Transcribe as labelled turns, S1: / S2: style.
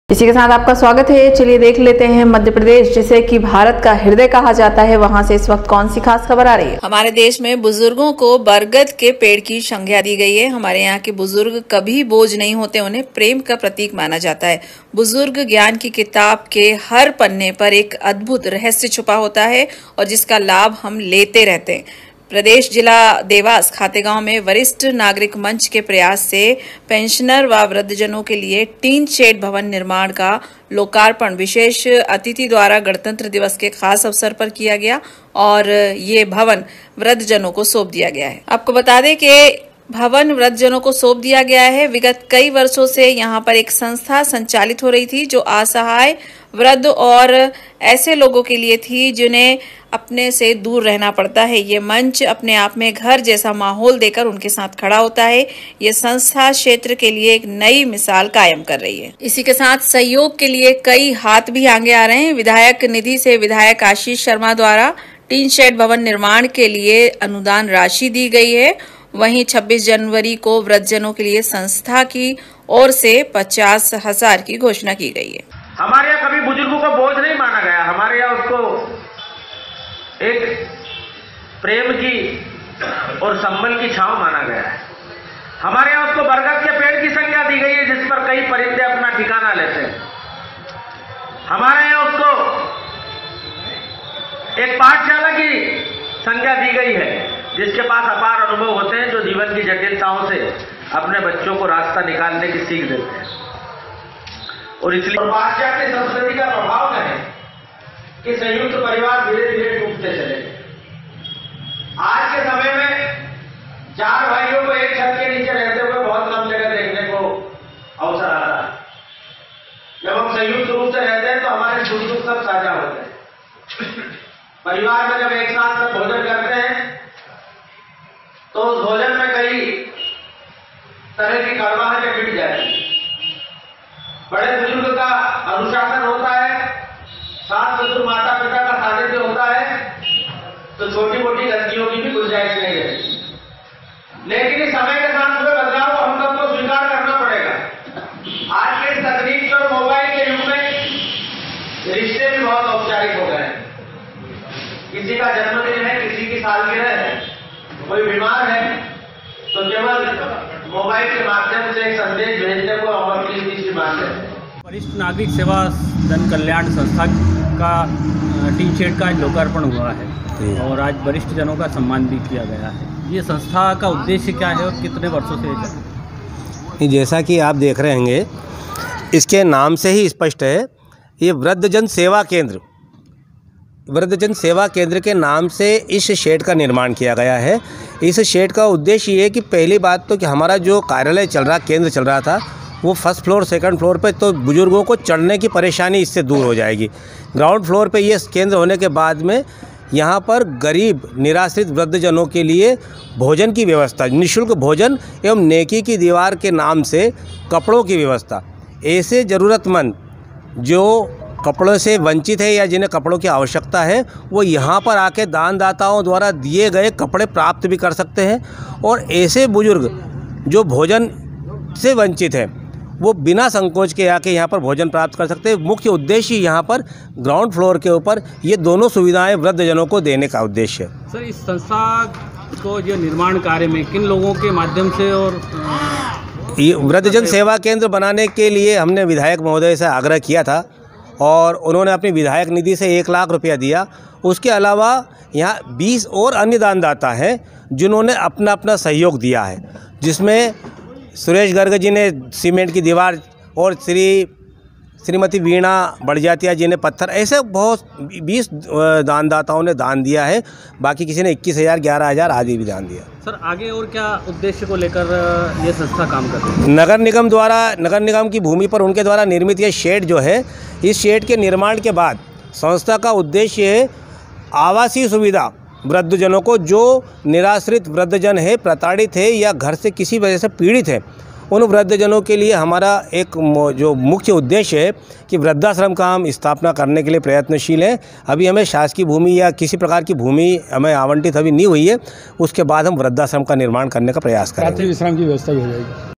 S1: इसी के साथ आपका स्वागत है। चलिए देख लेते हैं मध्य प्रदेश, जिसे कि भारत का हृदय कहा जाता है, वहां से इस वक्त कौन सी खास खबर आ रही है। हमारे देश में बुजुर्गों को बरगद के पेड़ की संज्ञा दी गई है। हमारे यहाँ के बुजुर्ग कभी बोझ नहीं होते, उन्हें प्रेम का प्रतीक माना जाता है। बुजुर्ग ज्ञान की किताब के हर पन्ने पर एक अद्भुत रहस्य छुपा होता है और जिसका लाभ हम लेते रहते हैं। प्रदेश जिला देवास खातेगांव में वरिष्ठ नागरिक मंच के प्रयास से पेंशनर व वृद्धजनों के लिए टीन शेड भवन निर्माण का लोकार्पण विशेष अतिथि द्वारा गणतंत्र दिवस के खास अवसर पर किया गया और ये भवन वृद्धजनों को सौंप दिया गया है। आपको बता दें कि भवन वृद्धजनों को सौंप दिया गया है। विगत कई वर्षों से यहाँ पर एक संस्था संचालित हो रही थी जो असहाय वृद्ध और ऐसे लोगों के लिए थी जिन्हें अपने से दूर रहना पड़ता है। ये मंच अपने आप में घर जैसा माहौल देकर उनके साथ खड़ा होता है। ये संस्था क्षेत्र के लिए एक नई मिसाल कायम कर रही है। इसी के साथ सहयोग के लिए कई हाथ भी आगे आ रहे हैं। विधायक निधि से विधायक आशीष शर्मा द्वारा टीन शेड भवन निर्माण के लिए अनुदान राशि दी गई है। वहीं 26 जनवरी को वृद्धजनों के लिए संस्था की ओर से 50,000 की घोषणा की गई है।
S2: हमारे यहाँ कभी बुजुर्गों को बोझ नहीं माना गया। हमारे यहाँ उसको एक प्रेम की और संबल की छांव माना गया है। हमारे यहाँ उसको बरगद के पेड़ की संज्ञा दी गई है जिस पर कई परिंदे अपना ठिकाना लेते हैं। हमारे यहाँ उसको एक पाठशाला की संज्ञा दी गई है जिसके पास अपार अनुभव होते हैं, जो जीवन की जटिलताओं से अपने बच्चों को रास्ता निकालने की सीख देते हैं। और इसलिए पाश्चात्य संस्कृति का प्रभाव है कि संयुक्त परिवार धीरे धीरे टूटते चले। आज के समय में 4 भाइयों को एक छत के नीचे रहते हुए बहुत कम जगह देखने को अवसर आता है। जब हम संयुक्त रूप से रहते हैं तो हमारे सुख दुख सब साझा होते हैं। परिवार में जब एक साथ में भोजन करते हैं तो उस भोजन में कई तरह की कड़वाहटें मिट जाती है। बड़े बुजुर्ग का अनुशासन होता है, सास ससुर माता पिता का सानिध्य होता है, तो छोटी मोटी गलतियों की भी गुंजाइश नहीं रहती। लेकिन इस समय के साथ हुए बदलाव को हम सबको स्वीकार करना पड़ेगा। आज के तकनीक और मोबाइल के युग में रिश्ते भी बहुत औपचारिक हो गए हैं। किसी का जन्मदिन है, किसी की सालगिरह है, कोई बीमार है तो केवल मोबाइल के माध्यम से एक संदेश भेजने को अमर की सी बात है।
S3: वरिष्ठ नागरिक सेवा जन कल्याण संस्था का टीन शेड का लोकार्पण हुआ है और आज वरिष्ठ जनों का सम्मान भी किया गया है। ये संस्था का उद्देश्य क्या है और कितने वर्षों से है?
S4: जैसा कि आप देख रहे होंगे, इसके नाम से ही स्पष्ट है, ये वृद्धजन सेवा केंद्र, वृद्धजन सेवा केंद्र के नाम से इस शेड का निर्माण किया गया है। इस शेड का उद्देश्य ये है कि पहली बात तो कि हमारा जो कार्यालय चल रहा, केंद्र चल रहा था, वो फर्स्ट फ्लोर सेकंड फ्लोर पे, तो बुज़ुर्गों को चढ़ने की परेशानी इससे दूर हो जाएगी। ग्राउंड फ्लोर पे ये केंद्र होने के बाद में यहाँ पर गरीब निराश्रित वृद्धजनों के लिए भोजन की व्यवस्था, निःशुल्क भोजन एवं नेकी की दीवार के नाम से कपड़ों की व्यवस्था। ऐसे ज़रूरतमंद जो कपड़ों से वंचित है या जिन्हें कपड़ों की आवश्यकता है, वो यहाँ पर आके दानदाताओं द्वारा दिए गए कपड़े प्राप्त भी कर सकते हैं। और ऐसे बुजुर्ग जो भोजन से वंचित हैं, वो बिना संकोच के आके यहाँ पर भोजन प्राप्त कर सकते हैं। मुख्य उद्देश्य यहाँ पर ग्राउंड फ्लोर के ऊपर ये दोनों सुविधाएं वृद्धजनों को देने का उद्देश्य है।
S3: सर, इस संस्था को जो निर्माण कार्य में किन लोगों के माध्यम से और
S4: ये वृद्धजन सेवा केंद्र बनाने के लिए हमने विधायक महोदय से आग्रह किया था और उन्होंने अपनी विधायक निधि से 1 लाख रुपया दिया। उसके अलावा यहाँ 20 और अन्य दानदाता हैं जिन्होंने अपना अपना सहयोग दिया है, जिसमें सुरेश गर्ग जी ने सीमेंट की दीवार और श्रीमती वीणा बड़जातिया जी ने पत्थर, ऐसे बहुत 20 दानदाताओं ने दान दिया है। बाकी किसी ने 21,000, 11,000 आदि भी दान दिया।
S3: सर, आगे और क्या उद्देश्य को लेकर ये संस्था काम करती है?
S4: नगर निगम की भूमि पर उनके द्वारा निर्मित ये शेड जो है, इस शेड के निर्माण के बाद संस्था का उद्देश्य है आवासीय सुविधा वृद्धजनों को, जो निराश्रित वृद्धजन है, प्रताड़ित है या घर से किसी वजह से पीड़ित है, उन वृद्धजनों के लिए हमारा एक जो मुख्य उद्देश्य है कि वृद्धाश्रम का हम स्थापना करने के लिए प्रयत्नशील हैं। अभी हमें शासकीय भूमि या किसी प्रकार की भूमि हमें आवंटित अभी नहीं हुई है। उसके बाद हम वृद्धाश्रम का निर्माण करने का प्रयास करेंगे।
S3: रात्रि विश्राम की व्यवस्था भी हो जाएगी।